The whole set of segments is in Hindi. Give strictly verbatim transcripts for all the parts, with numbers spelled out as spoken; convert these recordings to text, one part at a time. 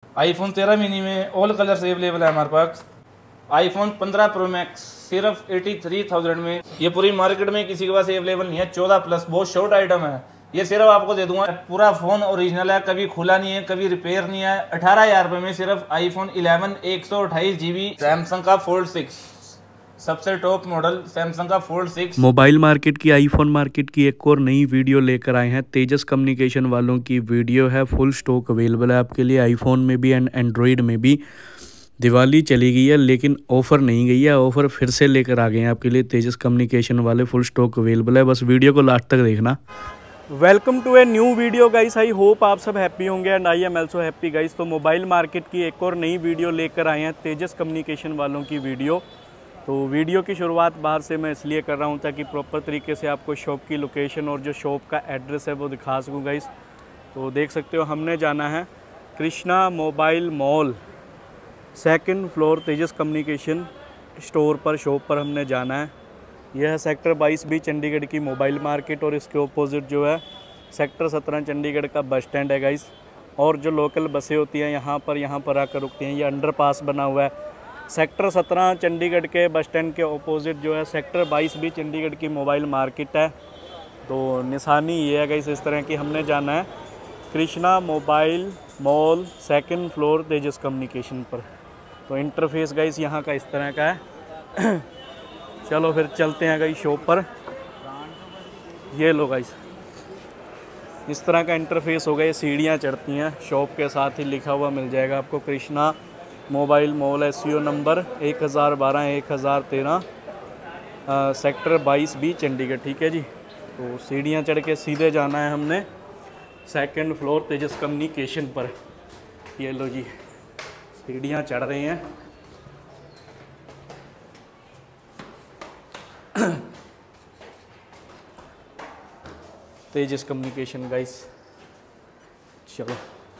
आईफोन तेरह मिनी में ऑल कलर्स अवेलेबल है हमारे पास। आईफोन पंद्रह प्रो मैक्स सिर्फ एटी थ्री थाउजेंड में, ये पूरी मार्केट में किसी के पास अवेलेबल नहीं है। चौदह प्लस बहुत शॉर्ट आइटम है, ये सिर्फ आपको दे दूंगा। पूरा फोन ओरिजिनल है, कभी खुला नहीं है, कभी रिपेयर नहीं है। अठारह हजार रुपए में सिर्फ आईफोन इलेवन एक सौ अट्ठाईस जीबी सैमसंग का फोल्ड सिक्स, सबसे टॉप मॉडल सैमसंग का फोल्ड सिक्स। मोबाइल मार्केट की, आईफोन मार्केट की एक और नई वीडियो लेकर आए हैं। तेजस कम्युनिकेशन वालों की वीडियो है, फुल स्टॉक अवेलेबल है आपके लिए आईफोन में भी एंड एंड्रॉयड में भी। दिवाली चली गई है लेकिन ऑफ़र नहीं गई है, ऑफ़र फिर से लेकर आ गए हैं आपके लिए तेजस कम्युनिकेशन वाले। फुल स्टॉक अवेलेबल है, बस वीडियो को लास्ट तक देखना। Welcome to a new video guys, I hope आप सब हैप्पी होंगे and I am also happy guys. तो मोबाइल मार्केट की एक और नई वीडियो लेकर आए हैं, तेजस कम्युनिकेशन वालों की वीडियो। तो वीडियो की शुरुआत बाहर से मैं इसलिए कर रहा हूँ ताकि प्रॉपर तरीके से आपको शॉप की लोकेशन और जो शॉप का एड्रेस है वो दिखा सकूँ गाइस। तो देख सकते हो हमने जाना है Krishna mobile mall, second floor Tejas communication store पर, शॉप पर हमने जाना है। यह है सेक्टर बाईस बी चंडीगढ़ की मोबाइल मार्केट और इसके ऑपोजिट जो है सेक्टर सत्रह चंडीगढ़ का बस स्टैंड है गाइस। और जो लोकल बसें होती हैं यहाँ पर यहाँ पर आकर रुकती हैं। ये अंडरपास बना हुआ है। सेक्टर सत्रह चंडीगढ़ के बस स्टैंड के ऑपोजिट जो है सेक्टर बाईस बी चंडीगढ़ की मोबाइल मार्केट है। तो निशानी ये है गाइस इस तरह की, हमने जाना है Krishna mobile mall second floor Tejas communication पर। तो इंटरफेस गाइस यहाँ का इस तरह का है। चलो फिर चलते हैं गाइस शॉप पर। ये लो गाइस इस तरह का इंटरफेस होगा, ये सीढ़ियाँ चढ़ती हैं। शॉप के साथ ही लिखा हुआ मिल जाएगा आपको Krishna mobile mall, S C O number एक हज़ार बारह एक हज़ार तेरह, सेक्टर बाईस बी चंडीगढ़। ठीक है जी। तो सीढ़ियाँ चढ़ के सीधे जाना है हमने सेकंड फ्लोर तेजस कम्युनिकेशन पर। ये लो जी सीढ़ियाँ चढ़ रही हैं। तेजस कम्युनिकेशन गाइस, चलो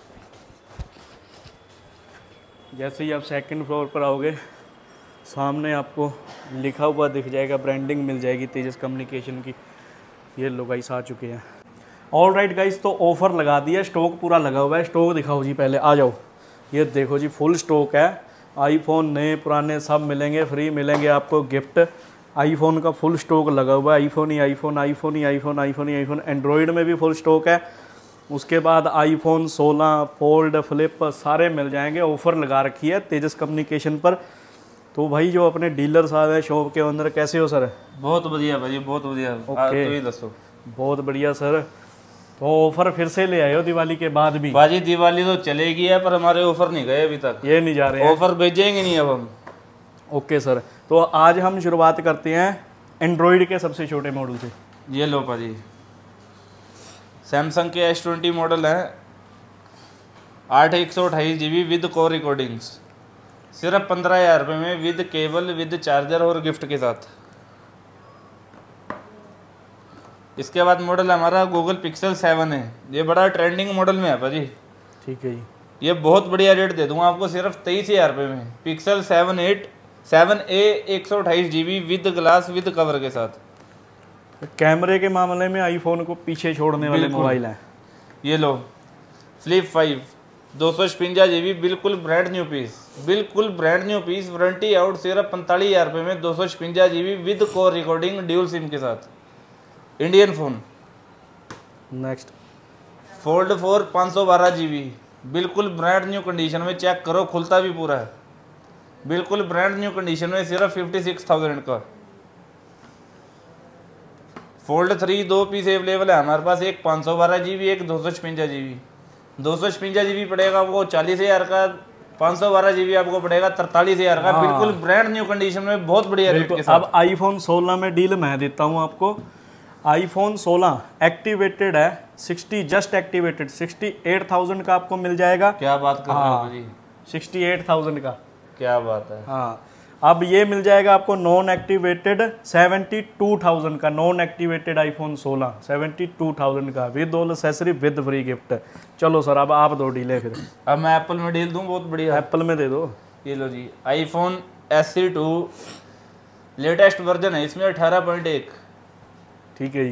जैसे ही आप सेकंड फ्लोर पर आओगे सामने आपको लिखा हुआ दिख जाएगा, ब्रांडिंग मिल जाएगी तेजस कम्युनिकेशन की। ये लो गाइस आ चुके हैं। ऑल राइट गाइस, तो ऑफ़र लगा दिया, स्टॉक पूरा लगा हुआ है। स्टॉक दिखाओ जी पहले, आ जाओ। ये देखो जी फुल स्टॉक है। आईफोन नए पुराने सब मिलेंगे, फ्री मिलेंगे आपको गिफ्ट। आईफोन का फुल स्टॉक लगा हुआ है। आईफोन ही आईफोन आईफोन ही आईफोन आईफोन ही आईफोन। एंड्रॉयड में भी फुल स्टॉक है। उसके बाद आईफोन सोलह, फोल्ड, फ्लिप सारे मिल जाएंगे। ऑफ़र लगा रखी है तेजस कम्युनिकेशन पर। तो भाई जो अपने डीलर साहब है शॉप के अंदर, कैसे हो सर? बहुत बढ़िया भाई, बहुत बढ़िया। ओके, तो ही दसो। बहुत बढ़िया सर। तो ऑफर फिर से ले आए हो दिवाली के बाद भी? बाजी दिवाली तो चलेगी है पर हमारे ऑफर नहीं गए अभी तक। ये नहीं जा रहे हैं, ऑफर भेजेंगे नहीं अब हम। ओके सर, तो आज हम शुरुआत करते हैं एंड्रॉयड के सबसे छोटे मॉडल से। ये लो भाजी सैमसंग के एस ट्वेंटी मॉडल है, आठ एक सौ अट्ठाईस G B with call recordings, सिर्फ पंद्रह हजार रुपये में विद केबल विद चार्जर और गिफ्ट के साथ। इसके बाद मॉडल हमारा गूगल पिक्सल सेवन है। ये बड़ा ट्रेंडिंग मॉडल में है भाजी। ठीक है जी। ये बहुत बढ़िया रेट दे दूंगा आपको, सिर्फ तेईस हजार रुपये में pixel seven eight seven A एक सौ अट्ठाईस G B with glass with cover के साथ। कैमरे के मामले में आईफोन को पीछे छोड़ने वाले मोबाइल हैं। ये लो फ्लिप फाइव दो सौ छप्पन जी बी, बिल्कुल ब्रांड न्यू पीस, बिल्कुल brand new piece, warranty out, सिर्फ पैंतालीस हजार रुपये में दो सौ छप्पन G B with core recording dual SIM के साथ। Indian phone. Next fold four पाँच सौ बारह जी बी, बिल्कुल ब्रांड न्यू कंडीशन में, चेक करो खुलता भी पूरा है, बिल्कुल ब्रांड न्यू कंडीशन में, सिर्फ फिफ्टी सिक्स थाउजेंड का। फोल्ड थ्री दो पीस अवेलेबल है हमारे पास, एक पाँच सौ बारह जी बी, एक दो सौ छप्पन जी बी। दो सौ छप्पन जी बी पड़ेगा वो चालीस हज़ार का, पाँच सौ बारह जी बी आपको पड़ेगा तरतालीस हज़ार का। बिल्कुल ब्रांड न्यू कंडीशन में, बहुत बढ़िया रेट के साथ। अब आईफोन सोलह में डील मैं देता हूँ आपको। आईफोन सोलह एक्टिवेटेड है, sixty just activated, sixty eight thousand का आपको मिल जाएगा। क्या बात कर रहे हो जी, सिक्सटी एट थाउजेंड का, क्या बात है। हाँ, अब ये मिल जाएगा आपको non activated seventy two thousand का। नॉन एक्टिवेटेड आईफोन सोलह सेवेंटी टू थाउजेंड का with all accessory with free gift. चलो सर अब आप दो डील है फिर। अब मैं एप्पल में डील दूं, बहुत बढ़िया। एप्पल में दे दो। ये लो जी iPhone S C two latest version है, इसमें अठारह पॉइंट एक। ठीक है जी।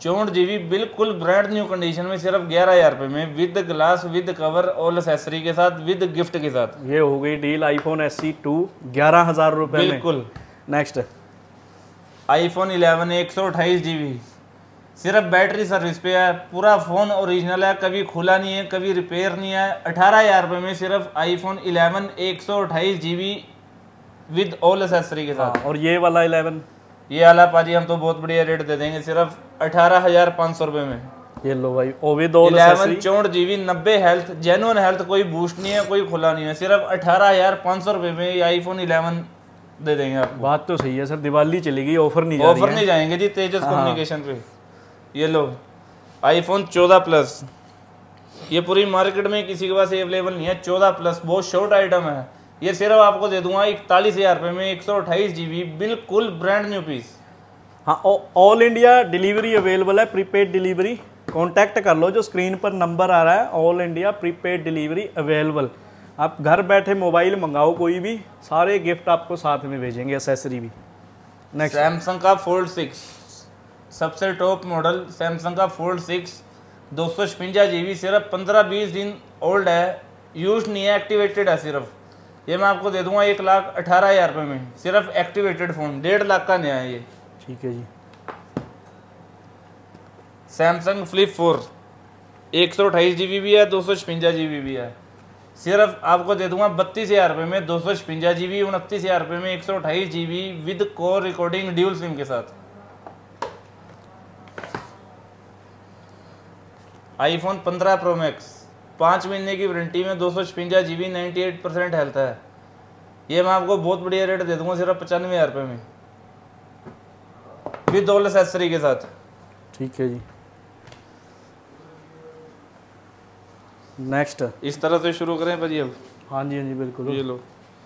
चौंठ जीबी बिल्कुल ब्रांड न्यू कंडीशन में सिर्फ ग्यारह हजार रुपये में with glass with cover all accessory के साथ विद गिफ्ट के साथ। ये हो गई deal iPhone S C two ग्यारह हजार रुपये में। बिल्कुल। नेक्स्ट आईफोन इलेवन एक सौ अट्ठाईस जी बी सिर्फ बैटरी सर्विस पे है, पूरा फ़ोन ओरिजिनल है, कभी खुला नहीं है, कभी रिपेयर नहीं है। अठारह हजार रुपये में सिर्फ आईफोन इलेवन एक सौ अट्ठाईस G B with all accessory के साथ। और ये वाला इलेवन, ये वाला पाजी हम तो बहुत बढ़िया रेट दे देंगे सिर्फ अठारह हजार पाँच सौ रुपये में। ये लो भाई ओ विद ऑल इलेवन चौंठ जी बी नब्बे हेल्थ जेन्युइन हेल्थ, कोई बूस्ट नहीं है, कोई खुला नहीं है, सिर्फ अठारह हजार पाँच सौ रुपये में ये आईफोन इलेवन दे देंगे आपको। बात तो सही है सर, दिवाली चलेगी, ऑफर नहीं जा रही है। ऑफर नहीं जाएंगे जी तेजस कम्युनिकेशन पे। ये लो आईफोन चौदह प्लस, ये पूरी मार्केट में किसी के पास अवेलेबल नहीं है। चौदह प्लस बहुत शॉर्ट आइटम है, ये सिर्फ आपको दे दूंगा इकतालीस हजार रुपये में एक सौ अट्ठाईस जी बी बिल्कुल ब्रांड न्यू पीस। हाँ, ऑल इंडिया डिलीवरी अवेलेबल है, प्रीपेड डिलीवरी। कांटेक्ट कर लो, जो स्क्रीन पर नंबर आ रहा है, all India prepaid delivery available. आप घर बैठे मोबाइल मंगाओ कोई भी, सारे गिफ्ट आपको साथ में भेजेंगे, एसेसरी भी। नेक्स्ट सैमसंग का फोल्ड सिक्स सबसे टॉप मॉडल, सैमसंग का फोल्ड सिक्स दो सौ छप्पन जी बी सिर्फ पंद्रह बीस दिन ओल्ड है, यूज नहीं है, एक्टिवेटेड है सिर्फ। ये मैं आपको दे दूंगा एक लाख अठारह हजार रुपये में, सिर्फ एक्टिवेटेड फ़ोन, डेढ़ लाख का नया है ये। ठीक है जी। सैमसंग फ्लिप फोर एक सौ अट्ठाईस जी बी भी है, दो सौ छप्पन जी बी भी है, सिर्फ आपको दे दूंगा बत्तीस हजार रुपये में दो सौ छप्पन जी बी, उनतीस हजार रुपये में एक सौ अट्ठाईस G B with core recording dual SIM के साथ। आईफोन पंद्रह प्रो मैक्स पाँच महीने की वारंटी में दो सौ छप्पन G B ninety eight percent health है, ये मैं आपको बहुत बढ़िया रेट दे दूंगा सिर्फ पचानवे हजार रुपये में विद ऑल एसेसरी के साथ। ठीक है जी। नेक्स्ट इस तरह से शुरू करें भाजी अब। हाँ जी हाँ जी बिल्कुल। ये लो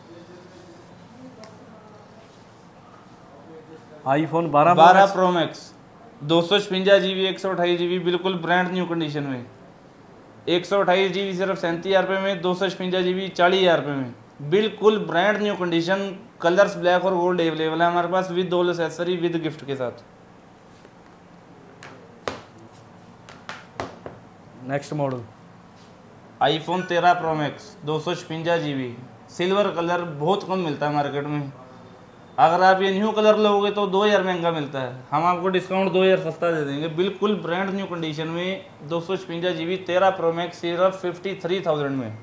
आईफोन बारह बारह प्रो मैक्स दो सौ छप्पन जी बी एक सौ अट्ठाईस जी बी बिल्कुल ब्रांड न्यू कंडीशन में, एक सौ अट्ठाईस जी बी सिर्फ सैंतीस हजार रुपये में, दो सौ छप्पन जी बी चालीस हजार रुपये में बिल्कुल brand new condition. Colours black और गोल्ड अवेलेबल है हमारे पास with all accessory with gift के साथ। नेक्स्ट मॉडल आईफोन तेरह प्रो मैक्स दो सौ छप्पन जी बी सिल्वर कलर बहुत कम मिलता है मार्केट में, अगर आप ये न्यू कलर लोगे तो दो हज़ार महंगा मिलता है, हम आपको डिस्काउंट दो हज़ार सस्ता दे देंगे बिल्कुल ब्रांड न्यू कंडीशन में। दो सौ छप्पन जी बी तेरह प्रो मैक्स सिर्फ फिफ्टी थ्री थाउजेंड में।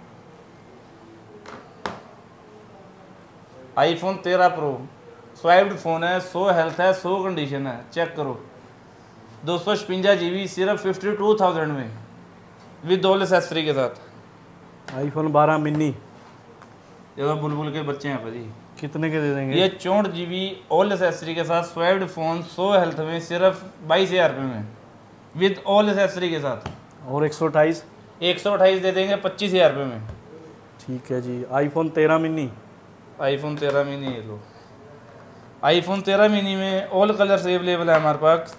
आईफोन तेरह प्रो स्वाइप्ड फ़ोन है, सौ हेल्थ है, सौ कंडीशन है, चेक करो। दो सौ छप्पन जी बी सिर्फ फिफ्टी टू थाउजेंड में विद ऑल एसेसरी के साथ। आईफोन बारह मिनी, ये तो बुलबुल के बच्चे हैं भाजी। कितने के दे देंगे? ये चौंठ जी बी ऑल एसेसरी के साथ स्वाइप्ड फ़ोन सौ हेल्थ में सिर्फ बाईस हज़ार रुपये में विद ऑल एसेसरी के साथ। और एक सौ अट्ठाईस एक सौ अट्ठाईस दे देंगे पच्चीस हज़ार रुपये में। ठीक है जी। आईफोन तेरह मिनी, आईफोन तेरह मिनी ये लो। आईफोन तेरह मिनी में ऑल कलर्स अवेलेबल है हमारे पास,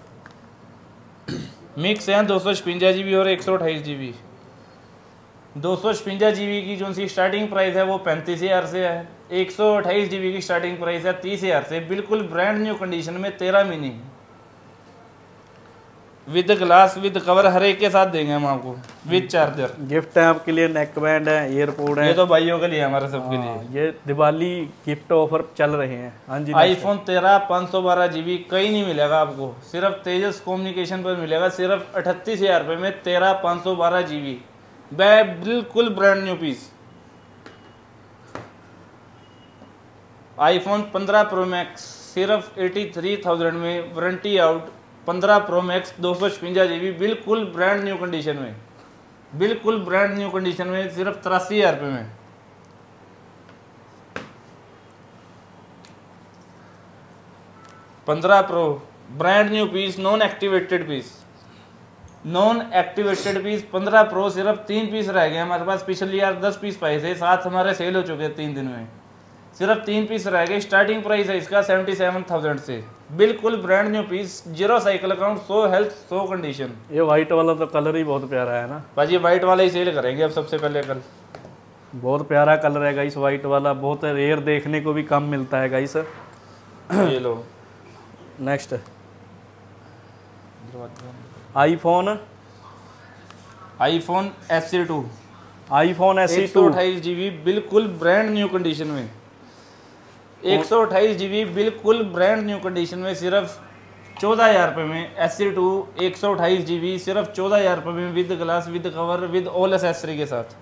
मिक्स हैं दो सौ छप्पन जी बी और एक सौ अट्ठाईस जी बी। दो सौ छप्पन जी बी की जो सी स्टार्टिंग प्राइस है वो पैंतीस हज़ार से है, एक सौ अट्ठाईस जी बी की स्टार्टिंग प्राइस है तीस हज़ार से। बिल्कुल ब्रांड न्यू कंडीशन में तेरह mini with glass with cover हर एक के साथ देंगे हम आपको विद चार्जर। गिफ्ट है आपके लिए, नेक बैंड है, एयरपोर्ट है, ये तो भाइयों के लिए हमारे सबके लिए। ये दिवाली गिफ्ट ऑफर चल रहे हैं। हाँ जी। आईफोन तेरह पाँच सौ बारह जी बी कहीं नहीं मिलेगा आपको, सिर्फ तेजस कम्युनिकेशन पर मिलेगा सिर्फ अठतीस हज़ार रुपये में तेरह पाँच सौ बारह जी बी बिल्कुल ब्रांड न्यू पीस। आईफोन पंद्रह प्रो मैक्स सिर्फ एटी थ्री थाउजेंड में वारंटी आउट, पंद्रह प्रो मैक्स दो सौ छप्पन जी बी बिल्कुल ब्रांड न्यू कंडीशन में, बिल्कुल ब्रांड न्यू कंडीशन में सिर्फ तिरासी हज़ार रुपये में। पंद्रह pro brand new piece, non activated piece, non activated piece पंद्रह प्रो सिर्फ तीन पीस रह गए हमारे पास। पिछली यार दस पीस पाए थे, सात हमारे सेल हो चुके हैं तीन दिन में, सिर्फ तीन पीस रह गए। स्टार्टिंग प्राइस है इसका सेवेंटी सेवन थाउजेंड से, बिल्कुल brand new piece, zero cycle account, सौ हेल्थ, सौ कंडीशन। ये वाइट वाला तो कलर ही बहुत प्यारा है ना भाजी, वाइट वाला ही सेल करेंगे अब सबसे पहले कल। बहुत प्यारा कलर है गाइस, वाइट वाला बहुत रेयर देखने को भी कम मिलता है गाइस। ये लो next iPhone iPhone S C two iPhone S C एक सौ टू अट्ठाईस जी बी बिल्कुल ब्रांड न्यू कंडीशन में, एक सौ अट्ठाईस जी बी बिल्कुल ब्रांड न्यू कंडीशन में सिर्फ चौदह हज़ार रुपये में। एस सी टू एक सौ अट्ठाईस जी बी सिर्फ चौदह हज़ार रुपये में, with glass, with cover, with all accessory के साथ।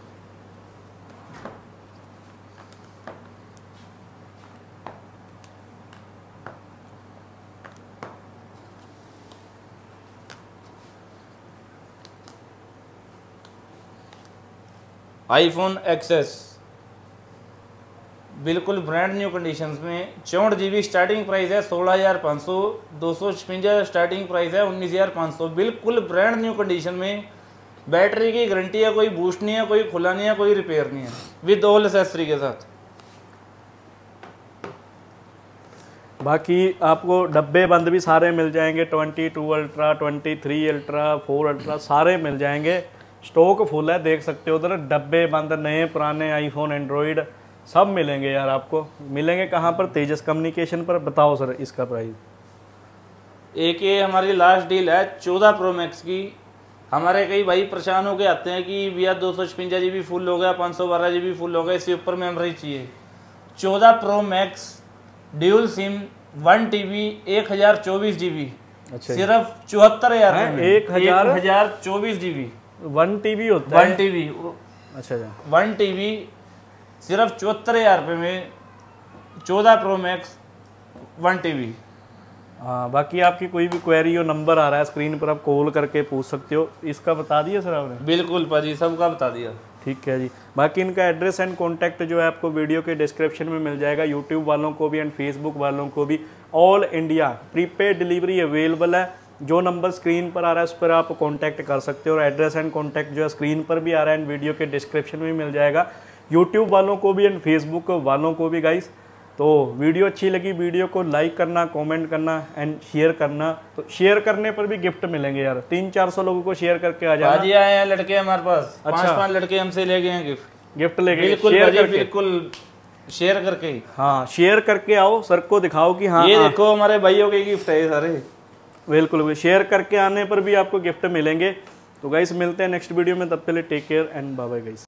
आईफोन एक्सेस बिल्कुल ब्रांड न्यू कंडीशंस में, चौंठ जी बी स्टार्टिंग प्राइस है सोलह हज़ार पाँच सौ, दो सौ छप्पन स्टार्टिंग प्राइस है उन्नीस हज़ार पाँच सौ, बिल्कुल ब्रांड न्यू कंडीशन में। बैटरी की गारंटी है, कोई बूस्ट नहीं है, कोई खुला नहीं है, कोई रिपेयर नहीं है, विद ऑल एसेसरी के साथ। बाकी आपको डब्बे बंद भी सारे मिल जाएंगे, twenty two ultra, twenty three ultra, four ultra सारे मिल जाएंगे। स्टॉक फुल है, देख सकते हो उधर डब्बे बंद, नए पुराने आईफोन, एंड्रॉयड सब मिलेंगे यार। आपको मिलेंगे कहाँ पर? तेजस कम्युनिकेशन पर। बताओ सर इसका प्राइस। एक ये हमारी लास्ट डील है चौदह प्रो मैक्स की। हमारे कई भाई परेशान होके आते हैं कि भैया दो सौ छप्पन जी बी फुल हो गया, पाँच सौ बारह जी बी फुल हो गया, इससे ऊपर मेमोरी चाहिए। चौदह pro max dual SIM one T B एक हज़ार चौबीस जी बी, अच्छा, सिर्फ चौहत्तर हज़ार एक हजार हजार चौबीस G B one T B होता है। वन टी बी अच्छा वन टी बी सिर्फ चौहत्तर हज़ार रुपये में, चौदह pro max one T B. हाँ, बाकी आपकी कोई भी क्वेरी हो, नंबर आ रहा है स्क्रीन पर, आप कॉल करके पूछ सकते हो। इसका बता दिया सर आपने? बिल्कुल पाजी, सबका बता दिया। ठीक है जी। बाकी इनका एड्रेस एंड कॉन्टैक्ट जो है आपको वीडियो के डिस्क्रिप्शन में मिल जाएगा। यूट्यूब वालों को भी एंड फेसबुक वालों को भी all India prepaid delivery available है। जो नंबर स्क्रीन पर आ रहा है उस पर आप कांटेक्ट कर सकते हो, और एड्रेस एंड कॉन्टैक्ट जो है स्क्रीन पर भी आ रहा है एंड वीडियो के डिस्क्रिप्शन में मिल जाएगा। यूट्यूब वालों को भी एंड फेसबुक वालों को भी गाइस। तो वीडियो अच्छी लगी, वीडियो को लाइक करना, कमेंट करना एंड शेयर करना। तो शेयर करने पर भी गिफ्ट मिलेंगे यार, तीन चार सौ लोगों को शेयर करके आ जाना। बाजी आए हैं लड़के हमारे पास, अच्छा, पांच पांच लड़के हमसे ले गए हैं गिफ्ट गिफ्ट लेके। बिल्कुल शेयर बाजी, करके, बिल्कुल शेयर करके। हाँ शेयर करके आओ, सर को दिखाओ कि हाँ ये हाँ, देखो हमारे भाइयों के गिफ्ट है सारे। बिल्कुल, शेयर करके आने पर भी आपको गिफ्ट मिलेंगे। तो गाइस मिलते हैं नेक्स्ट वीडियो में, तब पहले take care and bye bye guys.